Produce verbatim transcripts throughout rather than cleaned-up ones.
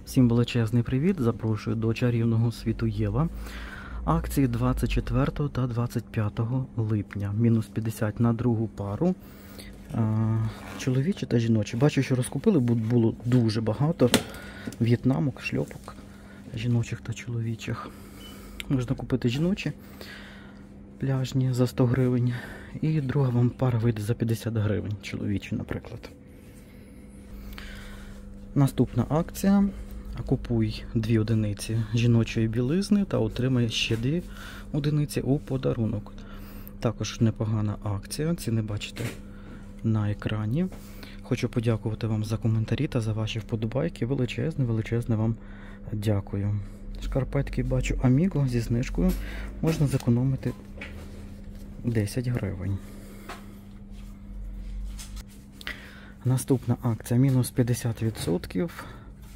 Всім величезний привіт! Запрошую до чарівного світу Єва. Акції двадцять четвертого та двадцять п'ятого липня. Мінус п'ятдесят на другу пару. А, чоловічі та жіночі. Бачу, що розкупили, бо було дуже багато в'єтнамок, шльопок жіночих та чоловічих. Можна купити жіночі пляжні за сто гривень. І друга вам пара вийде за п'ятдесят гривень. Чоловічі, наприклад. Наступна акція. Купуй дві одиниці жіночої білизни та отримай ще дві одиниці у подарунок. Також непогана акція, ціни бачите на екрані. Хочу подякувати вам за коментарі та за ваші вподобайки. Величезне, величезне вам дякую. Шкарпетки бачу Amigo зі знижкою. Можна зекономити десять гривень. Наступна акція мінус п'ятдесят відсотків.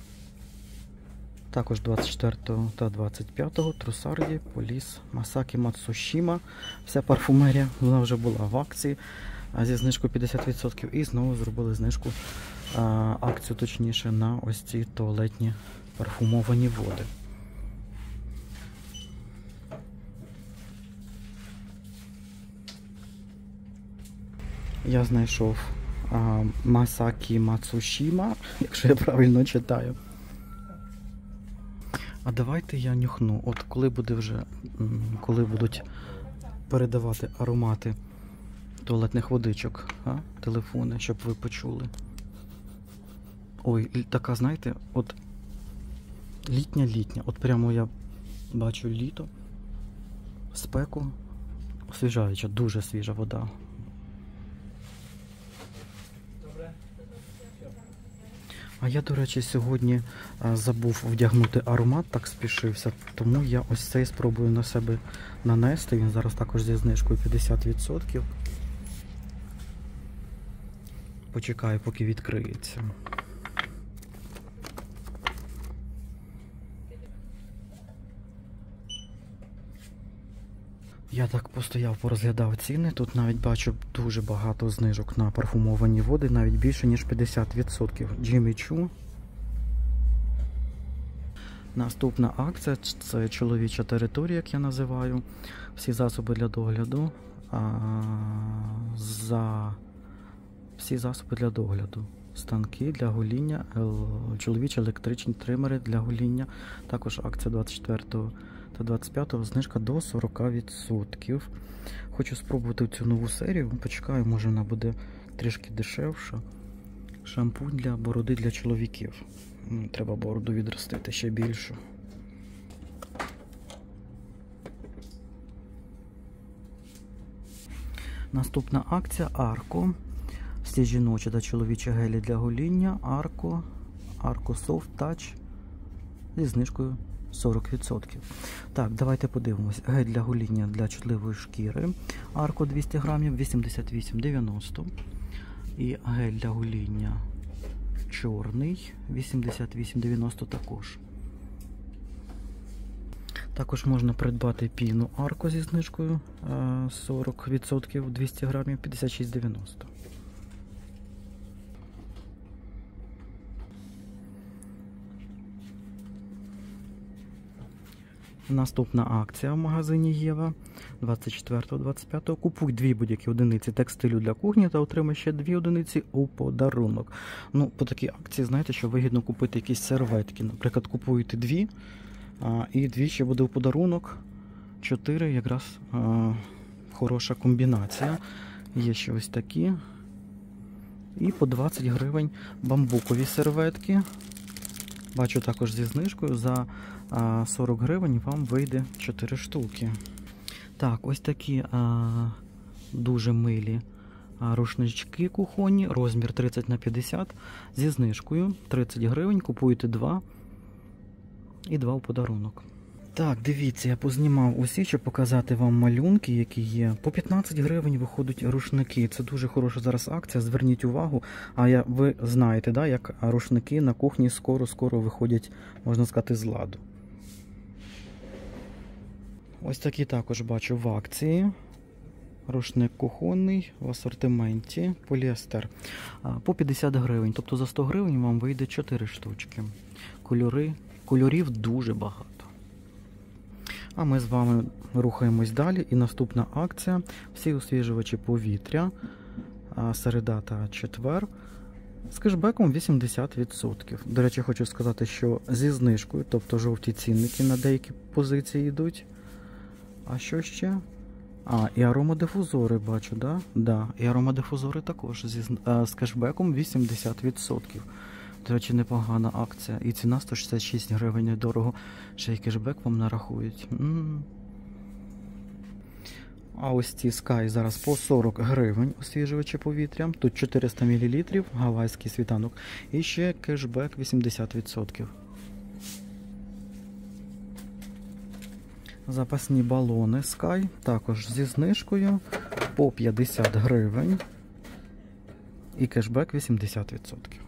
Також двадцять четвертого та двадцять п'ятого Трусарді, Поліс, Масакі Мацушіма. Вся парфумерія, вона вже була в акції зі знижкою п'ятдесят відсотків. І знову зробили знижку, а, акцію точніше, на ось ці туалетні парфумовані води. Я знайшов а, Масакі Мацушіма, якщо я правильно читаю. А давайте я нюхну. От коли буде вже, коли будуть передавати аромати туалетних водичок, а? Телефони, щоб ви почули. Ой, така, знаєте, от літня-літня. От прямо я бачу літо, спеку, освіжаюча, дуже свіжа вода. А я, до речі, сьогодні а, забув вдягнути аромат, так спішився, тому я ось цей спробую на себе нанести. Він зараз також зі знижкою п'ятдесят відсотків. Почекаю, поки відкриється. Я так постояв, порозглядав ціни. Тут навіть бачу дуже багато знижок на парфумовані води, навіть більше, ніж п'ятдесят відсотків. Джиммі Чу. Наступна акція – це чоловіча територія, як я називаю. Всі засоби для догляду. А, за всі засоби для догляду. Станки для гоління, чоловічі електричні тримери для гоління. Також акція двадцять четвертого та двадцять п'ятого, знижка до сорок відсотків. Хочу спробувати цю нову серію. Почекаю, може вона буде трішки дешевша. Шампунь для бороди для чоловіків. Треба бороду відростити ще більше. Наступна акція Арко. Всі жіночі та чоловічі гелі для гоління. Арко. Арко Soft Touch зі знижкою сорок відсотків. Так, давайте подивимось. Гель для гоління для чутливої шкіри. Арко двісті грамів, вісімдесят вісім дев'яносто. І гель для гоління чорний, вісімдесят вісім дев'яносто також. Також можна придбати піну Арко зі знижкою сорок відсотків, двісті грамів, п'ятдесят шість дев'яносто. Наступна акція в магазині Єва двадцять четвертого двадцять п'ятого. Купуй дві будь-які одиниці текстилю для кухні та отримай ще дві одиниці у подарунок. Ну, по такій акції, знаєте, що вигідно купити якісь серветки. Наприклад, купуєте дві, а, і дві ще буде у подарунок. Чотири якраз а, хороша комбінація. Є ще ось такі. І по двадцять гривень бамбукові серветки. Бачу також зі знижкою за сорок гривень вам вийде чотири штуки. Так, ось такі а, дуже милі а, рушнички кухонні, розмір тридцять на п'ятдесят зі знижкою тридцять гривень, купуєте два і два у подарунок. Так, дивіться, я познімав усі, щоб показати вам малюнки, які є. По п'ятнадцять гривень виходять рушники. Це дуже хороша зараз акція, зверніть увагу. А я, ви знаєте, да, як рушники на кухні скоро-скоро виходять, можна сказати, з ладу. Ось такі також бачу в акції. Рушник кухонний в асортименті, поліестер. По п'ятдесят гривень, тобто за сто гривень вам вийде чотири штучки. Кольори, кольорів дуже багато. А ми з вами рухаємось далі. І наступна акція. Всі освіжувачі повітря. Середа та четвер. З кешбеком вісімдесят відсотків. До речі, хочу сказати, що зі знижкою, тобто жовті цінники на деякі позиції йдуть. А що ще? А, і аромадифузори бачу, да? Да, і аромадифузори також зі, а, з кешбеком вісімдесят відсотків. До речі, непогана акція. І ціна сто шістдесят шість гривень, недорого. Ще й кешбек вам нарахують. М -м -м. А ось ці Sky зараз по сорок гривень освіжувачі повітря. Тут чотириста мілілітрів, гавайський світанок. І ще кешбек вісімдесят відсотків. Запасні балони Sky також зі знижкою по п'ятдесят гривень. І кешбек вісімдесят відсотків.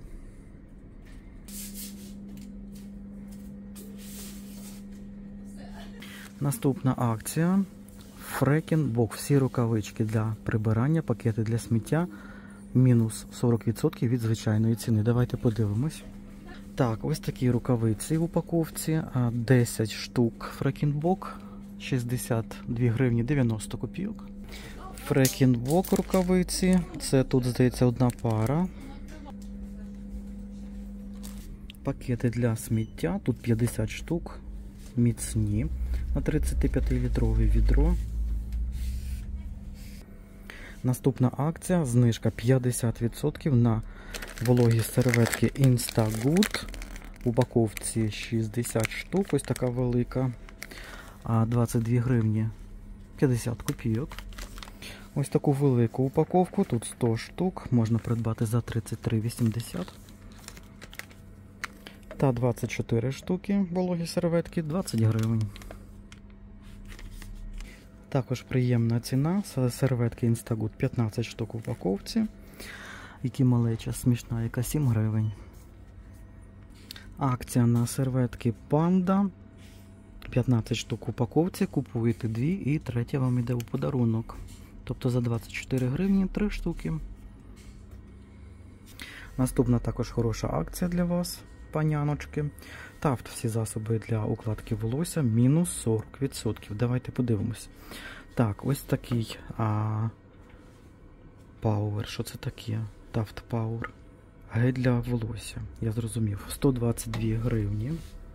Наступна акція. Фрекінбок. Всі рукавички для прибирання, пакети для сміття. Мінус сорок відсотків від звичайної ціни. Давайте подивимось. Так, ось такі рукавиці в упаковці. десять штук Фрекінбок. шістдесят дві гривні дев'яносто копійок. Фрекінбок рукавиці. Це тут, здається, одна пара. Пакети для сміття. Тут п'ятдесят штук. Міцні. На тридцятип'ятилітрове відро. Наступна акція. Знижка п'ятдесят відсотків на вологі серветки Instagood. В упаковці шістдесят штук. Ось така велика. А двадцять дві гривні п'ятдесят копійок. Ось таку велику упаковку. Тут сто штук. Можна придбати за тридцять три вісімдесят. Та двадцять чотири штуки вологі серветки двадцять гривень. Також приємна ціна. Серветки Instagood п'ятнадцять штук в упаковці. Які малеча, смішна, яка сім гривень. Акція на серветки Panda. п'ятнадцять штук в упаковці. Купуєте дві і третя вам йде у подарунок. Тобто за двадцять чотири гривні три штуки. Наступна також хороша акція для вас, паняночки. Тафт всі засоби для укладки волосся мінус сорок відсотків. Давайте подивимось. Так, ось такий а, Power. Що це таке? Тафт Power. Гель для волосся. Я зрозумів. сто двадцять дві гривні.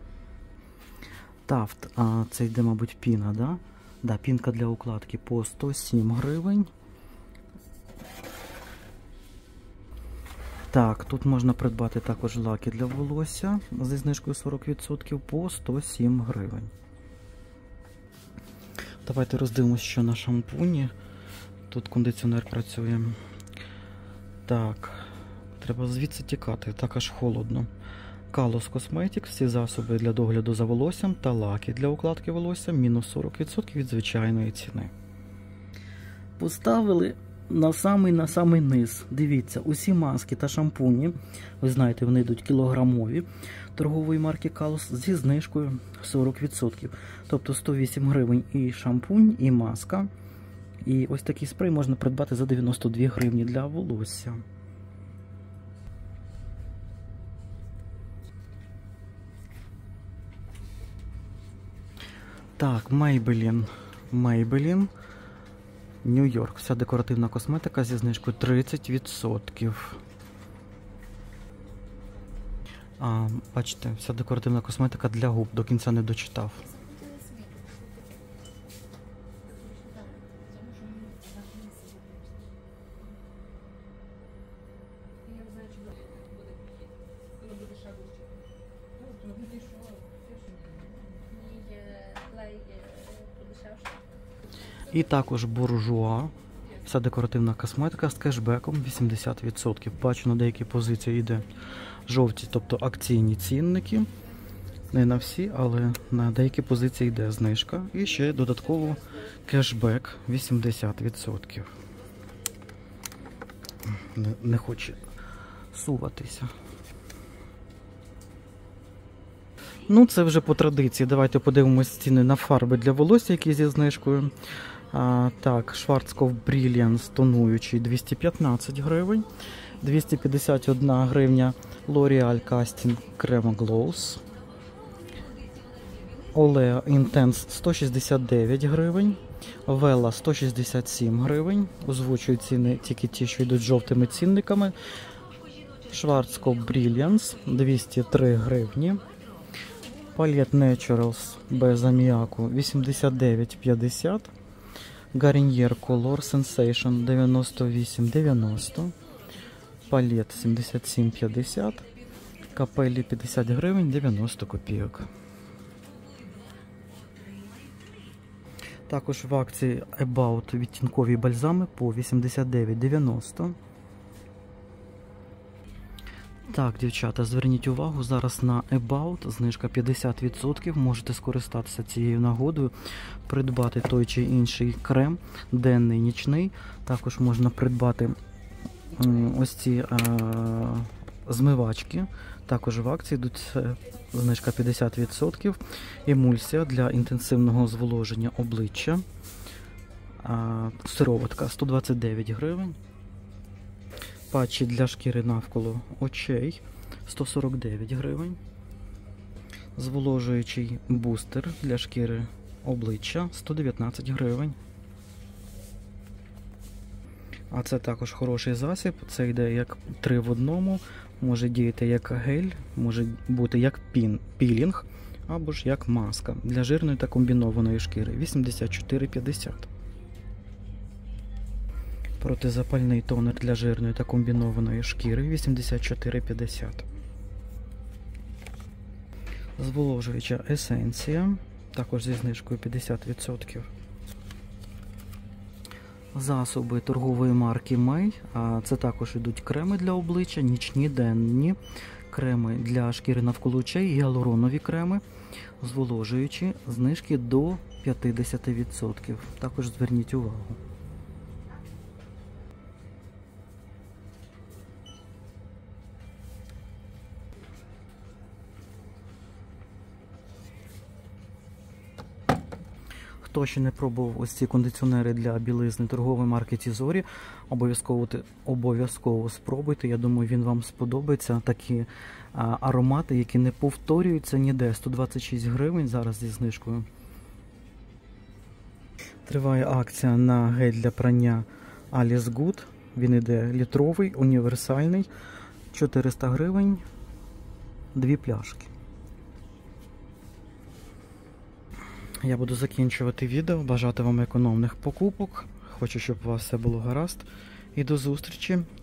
Тафт, а це йде, мабуть, піна, да? Да, пінка для укладки по сто сім гривень. Так, тут можна придбати також лаки для волосся зі знижкою сорок відсотків по сто сім гривень. Давайте роздивимося, що на шампуні. Тут кондиціонер працює. Так, треба звідси тікати, так аж холодно. Kalos Cosmetics, всі засоби для догляду за волоссям та лаки для укладки волосся мінус сорок відсотків від звичайної ціни. Поставили на самий на самий низ. Дивіться, усі маски та шампуні, ви знаєте, вони йдуть кілограмові, торгової марки Kalos зі знижкою сорок відсотків. Тобто сто вісім гривень і шампунь, і маска. І ось такий спрей можна придбати за дев'яносто дві гривні для волосся. Так, Maybelline. Maybelline. Нью-Йорк. Вся декоративна косметика зі знижкою тридцять відсотків. А, бачите, вся декоративна косметика для губ. До кінця не дочитав. І також буржуа. Вся декоративна косметика з кешбеком вісімдесят відсотків. Бачу, на деякі позиції йде жовті, тобто акційні цінники. Не на всі, але на деякі позиції йде знижка. І ще додатково кешбек вісімдесят відсотків. Не, не хоче суватися. Ну, це вже по традиції. Давайте подивимось ціни на фарби для волосся, які зі знижкою. А, так, Schwarzkopf Brilliance тонуючий двісті п'ятнадцять гривень. двісті п'ятдесят одна гривня L'Oreal Casting Crema Gloss. Olea Intense сто шістдесят дев'ять гривень. Вела сто шістдесят сім гривень. Озвучую ціни тільки ті, що йдуть з жовтими цінниками. Schwarzkopf Brilliance двісті три гривні. Palette Naturals без аміаку вісімдесят дев'ять п'ятдесят. Garnier Color Sensation дев'яносто вісім дев'яносто. Палет сімдесят сім п'ятдесят. Капелі п'ятдесят гривень дев'яносто копійок. Також в акції About відтінкові бальзами по вісімдесят дев'ять дев'яносто. Так, дівчата, зверніть увагу, зараз на About знижка п'ятдесят відсотків. Можете скористатися цією нагодою, придбати той чи інший крем, денний, нічний. Також можна придбати ось ці е змивачки. Також в акції йдуть знижка п'ятдесят відсотків. Емульсія для інтенсивного зволоження обличчя. Е сироватка сто двадцять дев'ять гривень. Патчі для шкіри навколо очей сто сорок дев'ять гривень. Зволожуючий бустер для шкіри обличчя сто дев'ятнадцять гривень. А це також хороший засіб. Це йде як три в одному. Може діяти як гель, може бути як пін, пілінг, або ж як маска для жирної та комбінованої шкіри вісімдесят чотири п'ятдесят. Протизапальний тонер для жирної та комбінованої шкіри вісімдесят чотири п'ятдесят. Зволожуюча есенція, також зі знижкою п'ятдесят відсотків. Засоби торгової марки May. Це також йдуть креми для обличчя, нічні, денні, креми для шкіри навколо очей, гіалуронові креми, зволожуючі, знижки до п'ятдесят відсотків. Також зверніть увагу. Хто ще не пробував ось ці кондиціонери для білизни торгової марки Тізорі, обов'язково обов'язково спробуйте. Я думаю, він вам сподобається. Такі а, аромати, які не повторюються ніде. сто двадцять шість гривень зараз зі знижкою. Триває акція на гель для прання Alice Good. Він іде літровий, універсальний. чотириста гривень, дві пляшки. Я буду закінчувати відео, бажати вам економних покупок. Хочу, щоб у вас все було гаразд. І до зустрічі